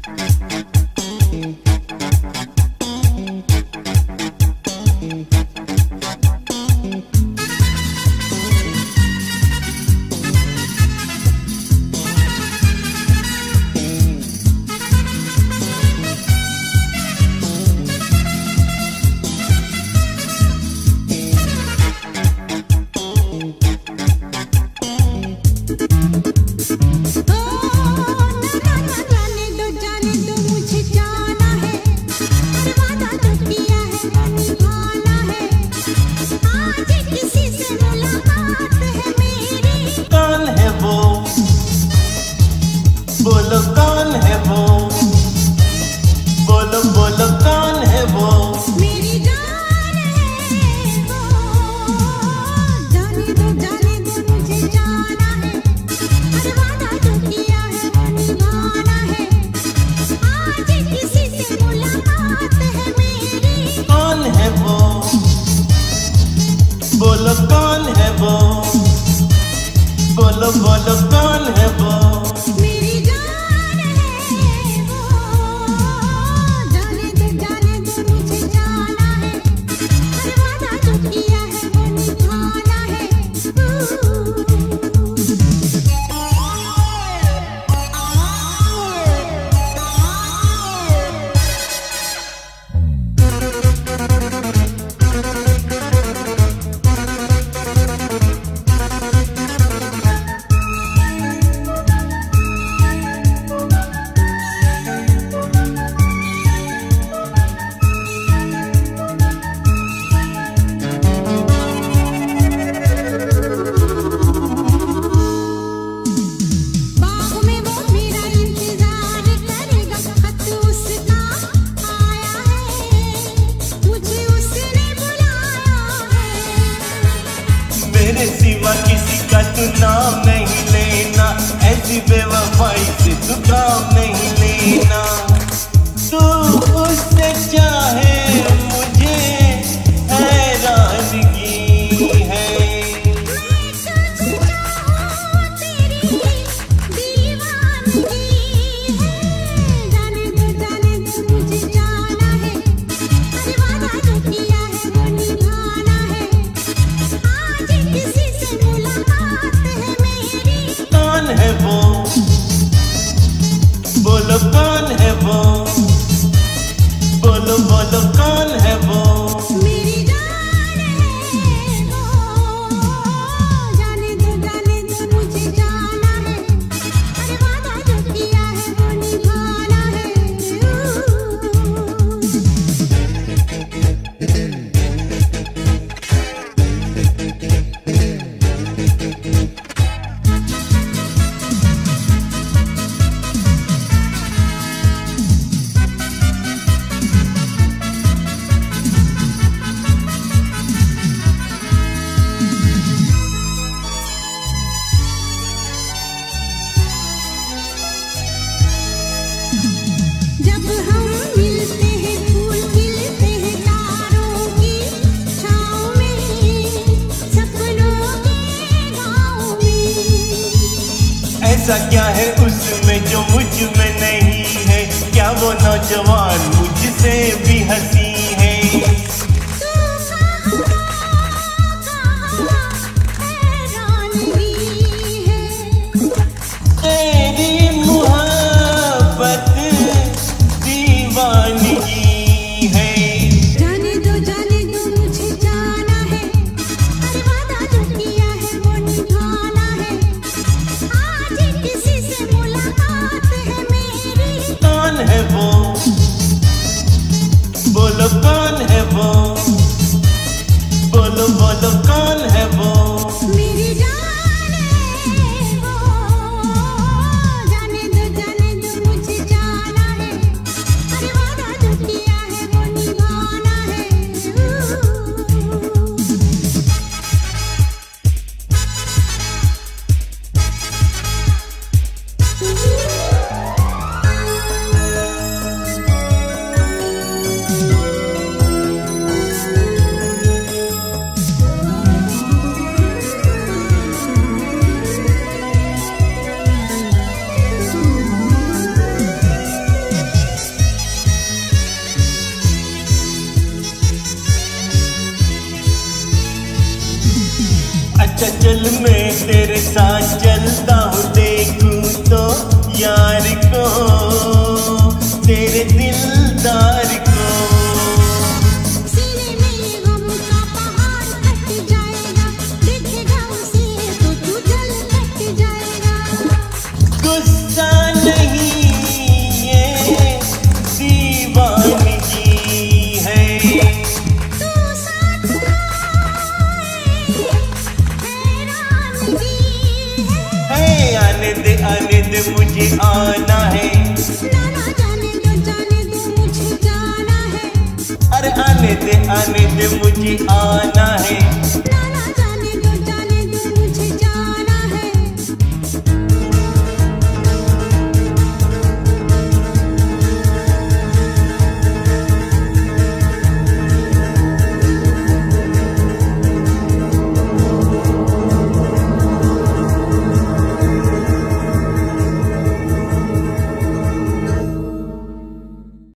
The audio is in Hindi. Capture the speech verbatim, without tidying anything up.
बोलो कौन है वो, बोलो बोलो कौन है वो, मेरी जान है वो, जाने दो जाने दो मुझे जाना है, हर वादा जो किया है वो निभाना है, आज किसी से मुलाकात है मेरी। कौन है वो, बोलो कौन है वो, बोलो बोलो कौन है वो, मेरी जान है वो, जाने दो जाने दो मुझे जाना है, हर वादा जो किया है वो निभाना है। मेरे सिवा किसी का तू नाम नहीं लेना, ऐसी बेवफाई से तू काम नहीं लेना, तू उससे चाहे मुझे हैरानगी है। कौन है वो, बोलो कौन है वो, बोलो बोलो कौन है वो, मेरी जान है वो, जाने दो जाने दो मुझे जाना है, हर वादा जो किया है वो निभाना है। जब हम मिलते हैं फूल खिलते हैं तारों की छाँव में, सपनों के गाँव में। ऐसा क्या है उसमें जो मुझ में नहीं है, क्या वो नौजवान मुझसे भी हंसी है। कौन है वो, तेरे दिलदार को। सीने में ये गम का पहाड़ कट जाएगा, दिखेगा उसे तो तू जल कट जाएगा। गुस्सा नहीं ये दीवानगी है, तू साथ हैरानगी है। है आने दे आने दे मुझे आना है, ना ना जाने दो जाने दो मुझे जाना है। अरे आने दे आने दे मुझे आना है।